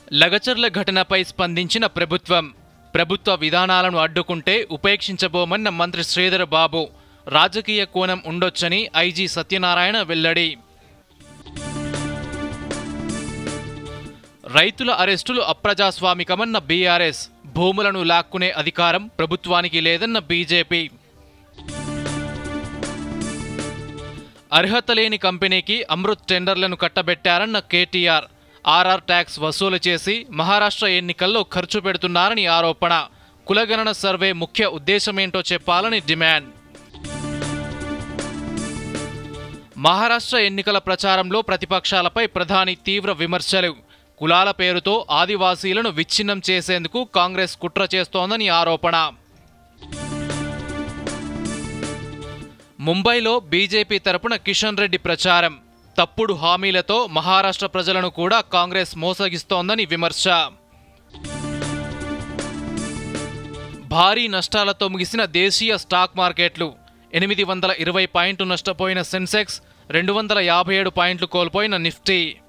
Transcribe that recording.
లగచర్ల ఘటనపై స్పందించిన ప్రభుత్వ విధానాలను అడ్డుకుంటే ఉపేక్షించబోమన్న మంత్రి శ్రీధర్ బాబు. రాజకీయ కోణం ఉండొచ్చని ఐజీ సత్యనారాయణ వెల్లడి. రైతుల అరెస్టులు అప్రజాస్వామికమన్న బీఆర్ఎస్. భూములను లాక్కునే అధికారం ప్రభుత్వానికి లేదన్న బీజేపీ. అర్హత లేని కంపెనీకి అమృత్ టెండర్లను కట్టబెట్టారన్న కేటీఆర్. ఆర్ఆర్ ట్యాక్స్ వసూలు చేసి మహారాష్ట్ర ఎన్నికల్లో ఖర్చు పెడుతున్నారని ఆరోపణ. కులగణన సర్వే ముఖ్య ఉద్దేశమేంటో చెప్పాలని డిమాండ్. మహారాష్ట్ర ఎన్నికల ప్రచారంలో ప్రతిపక్షాలపై ప్రధాని తీవ్ర విమర్శలు. కులాల పేరుతో ఆదివాసీలను విచ్ఛిన్నం చేసేందుకు కాంగ్రెస్ కుట్ర చేస్తోందని ఆరోపణ. ముంబైలో బీజేపీ తరపున కిషన్ రెడ్డి ప్రచారం. తప్పుడు హామీలతో మహారాష్ట్ర ప్రజలను కూడా కాంగ్రెస్ మోసగిస్తోందని విమర్శ. భారీ నష్టాలతో ముగిసిన దేశీయ స్టాక్ మార్కెట్లు. 820 పాయింట్లు నష్టపోయిన సెన్సెక్స్, 257 పాయింట్లు కోల్పోయిన నిఫ్టీ.